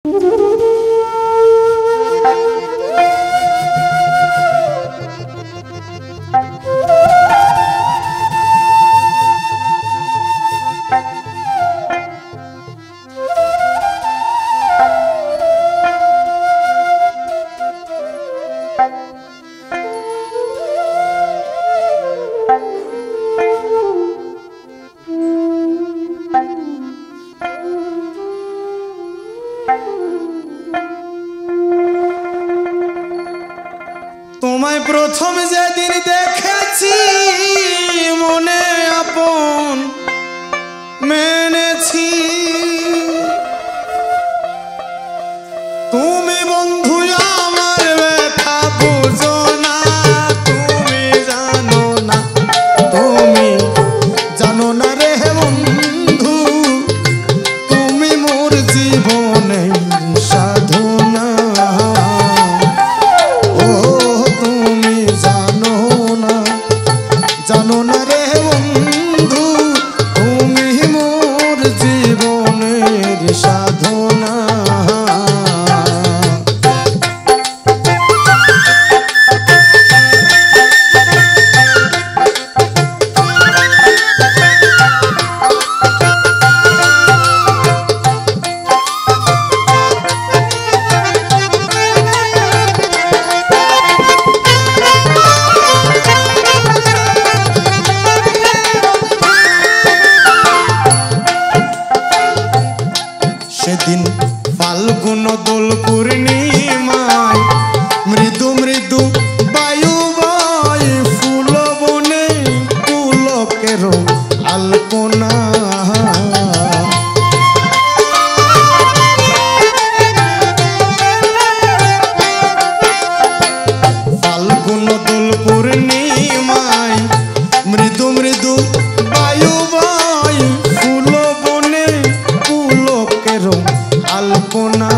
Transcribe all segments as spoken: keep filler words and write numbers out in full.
তোমায় প্রথম যেদিন দেখেছি মনে আপন মেনেছি, তুমি বন্ধু আমার ব্যথা বুঝো না, তুমি জানো না, তুমি জানো না রে বন্ধু, তুমি মোর জীবনের সাধনা। জানো না রে বন্ধু, তুমি মোর জীবনের সাধনা। সেদিন ফাল্গুন দোল পূর্ণিমায় মৃদু মৃদু বায়ু বয় ফুল বনে পুলকের আলপনা। ফাল্গুন দোল পূর্ণিমায় মৃদু মৃদু বায়ু বয় ফুল বনে পুলকের আলপনা।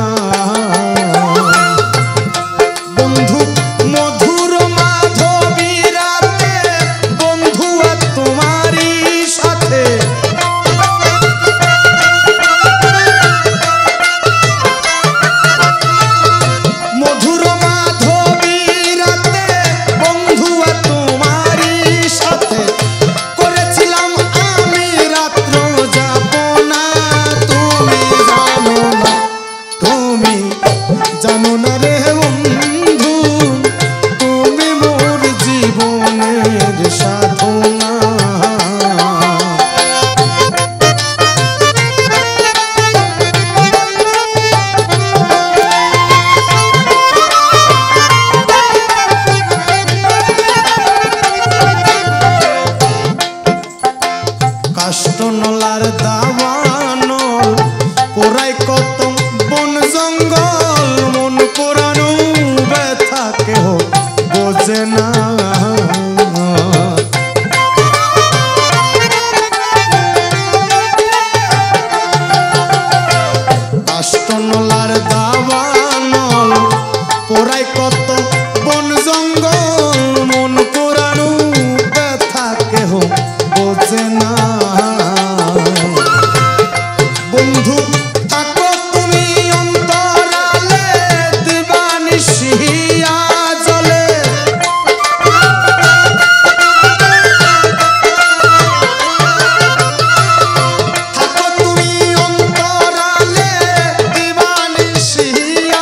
বন্ধু মধুর মাধবী রাতে বন্ধু আর তোমারই সাথে, মধুর মাধবী রাতে বন্ধু আর তোমারই সাথে করেছিলাম আমি রাত্র যাপনা। তুমি জানো না, তুমি জানো না রে বন্ধু, তুমি মোর জীবনের সাধনা। কাষ্টনলার দাবানল পোড়াই কত বন জঙ্গল, মন পোড়ানো ব্যথা কেহ বোঝে না। কাষ্টনলার দাবানল পোড়াই কত বন জঙ্গল, মন পোড়ানো ব্যথা কেহ বোঝে না। বন্ধু থাকো তুমি অন্তরালে দিবানিশিয়া জলে, থাকো তুমি অন্তরালে দিবানিশিয়া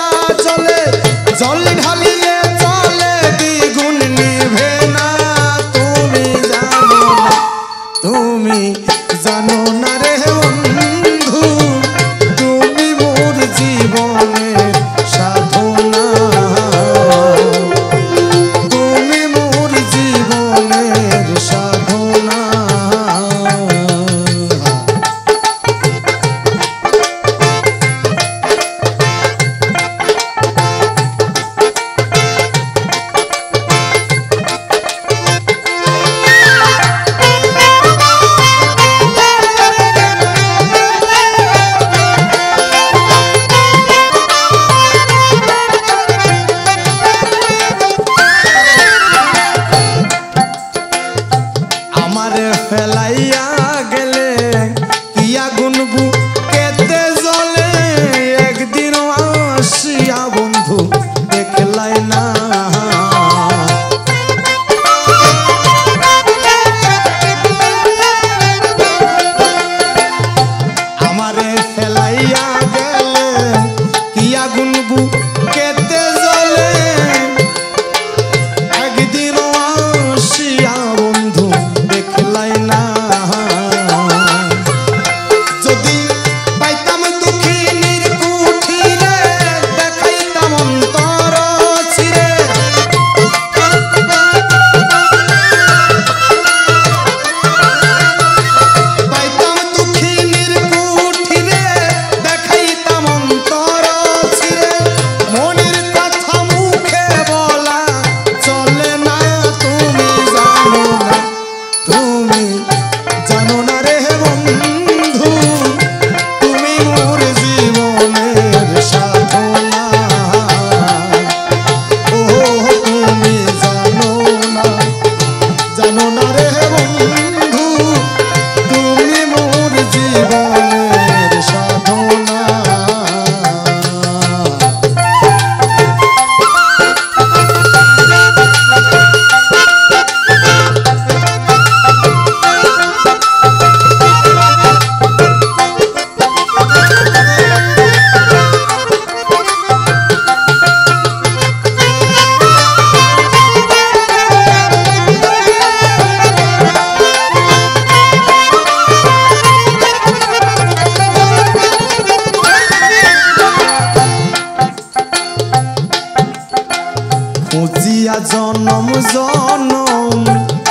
খুঁজিয়া জনম জনম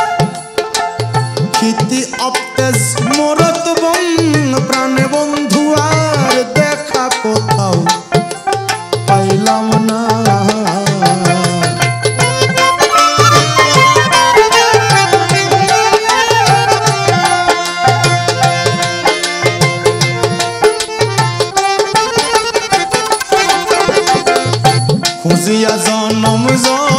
খিতি অপতেজ মরত বন প্রাণে বন্ধু আর দেখা কোথাও পাইলাম না। খুঁজিয়া জনম জনম